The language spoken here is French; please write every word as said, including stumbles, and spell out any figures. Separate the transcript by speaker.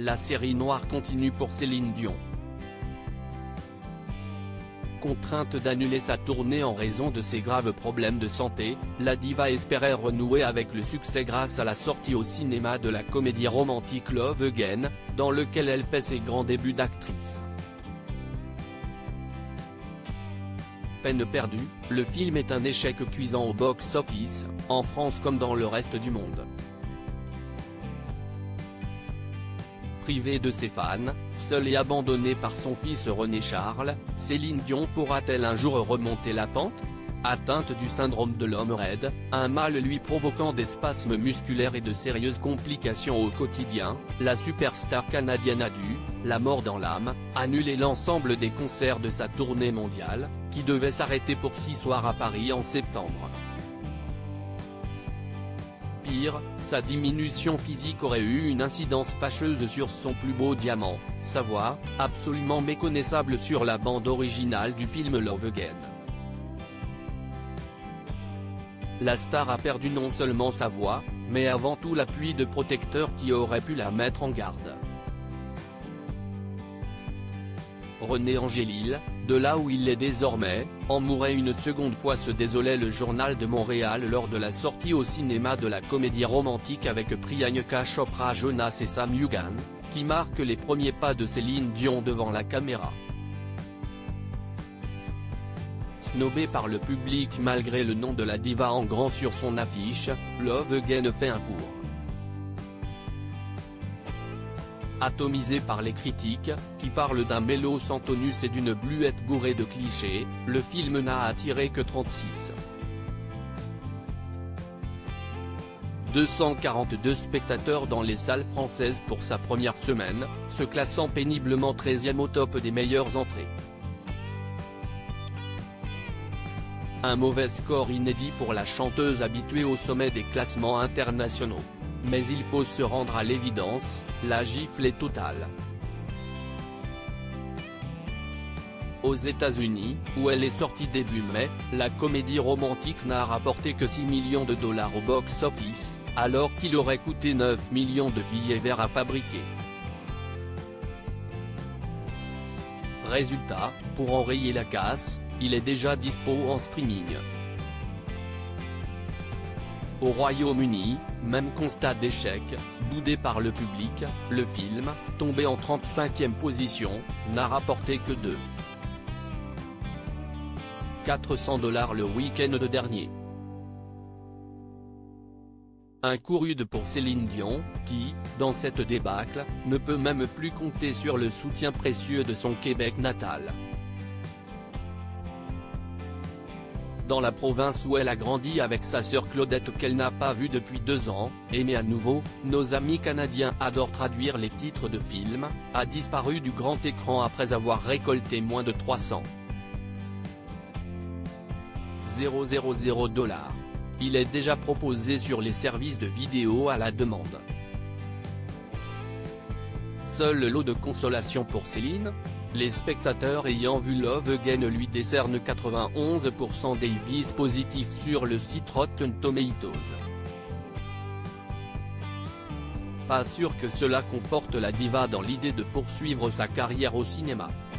Speaker 1: la série noire continue pour Céline Dion. Contrainte d'annuler sa tournée en raison de ses graves problèmes de santé, la diva espérait renouer avec le succès grâce à la sortie au cinéma de la comédie romantique Love Again, dans lequel elle fait ses grands débuts d'actrice. Peine perdue, le film est un échec cuisant au box-office, en France comme dans le reste du monde. Privée de ses fans, seule et abandonnée par son fils René Charles, Céline Dion pourra-t-elle un jour remonter la pente ? Atteinte du syndrome de l'homme raide, un mal lui provoquant des spasmes musculaires et de sérieuses complications au quotidien, la superstar canadienne a dû, la mort dans l'âme, annuler l'ensemble des concerts de sa tournée mondiale, qui devait s'arrêter pour six soirs à Paris en septembre. Pire, sa diminution physique aurait eu une incidence fâcheuse sur son plus beau diamant, sa voix, absolument méconnaissable sur la bande originale du film Love Again. La star a perdu non seulement sa voix, mais avant tout l'appui de protecteurs qui auraient pu la mettre en garde. René Angélil, de là où il est désormais, en mourait une seconde fois, se désolait le Journal de Montréal lors de la sortie au cinéma de la comédie romantique avec Priyanka Chopra Jonas et Sam Egan, qui marque les premiers pas de Céline Dion devant la caméra. Snobée par le public malgré le nom de la diva en grand sur son affiche, Love Again fait un four. Atomisé par les critiques, qui parlent d'un mélo sans tonus et d'une bluette bourrée de clichés, le film n'a attiré que trente-six. deux cent quarante-deux spectateurs dans les salles françaises pour sa première semaine, se classant péniblement treizième au top des meilleures entrées. Un mauvais score inédit pour la chanteuse habituée au sommet des classements internationaux. Mais il faut se rendre à l'évidence, la gifle est totale. Aux États-Unis, où elle est sortie début mai, la comédie romantique n'a rapporté que six millions de dollars au box-office, alors qu'il aurait coûté neuf millions de billets verts à fabriquer. Résultat, pour enrayer la casse, il est déjà dispo en streaming. Au Royaume-Uni, même constat d'échec, boudé par le public, le film, tombé en trente-cinquième position, n'a rapporté que deux virgule quatre cents dollars le week-end de dernier. Un coup rude pour Céline Dion, qui, dans cette débâcle, ne peut même plus compter sur le soutien précieux de son Québec natal. Dans la province où elle a grandi avec sa sœur Claudette qu'elle n'a pas vue depuis deux ans, aimée à nouveau, nos amis canadiens adorent traduire les titres de films, a disparu du grand écran après avoir récolté moins de trois cents mille dollars. Il est déjà proposé sur les services de vidéo à la demande. Seul le lot de consolation pour Céline, les spectateurs ayant vu Love Again lui décernent quatre-vingt-onze pour cent des avis positifs sur le site Rotten Tomatoes. Pas sûr que cela conforte la diva dans l'idée de poursuivre sa carrière au cinéma.